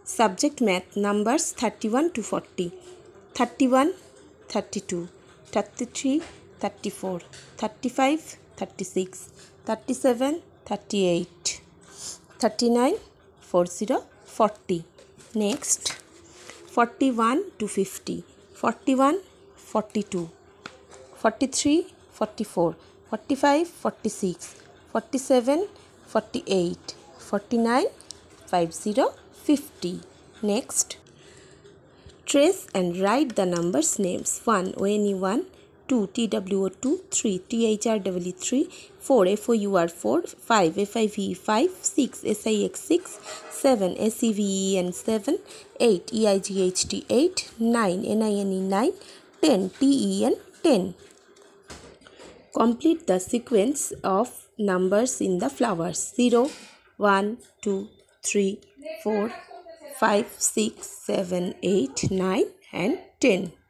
Subject Math. Numbers 31 to 40. 31, 32, 33, 34, 35, 36, 37, 38, 39, 40, 40. Next, 41 to 50. 41, 42, 43, 44, 45, 46, 47, 48, 49, 50, 50. Next, trace and write the numbers names. 1 ONE1, 2 TWO2, 3 THREE 3, 4 FOUR 4, 5 FIVE 5, 6 SIX 6, 7 SEVEN 7, 8 EIGHT 8, 9 NINE 9, 10 TEN 10. Complete the sequence of numbers in the flowers. 0, 1, 2, 3, 4, 5, 6, 7, 8, 9 and 10.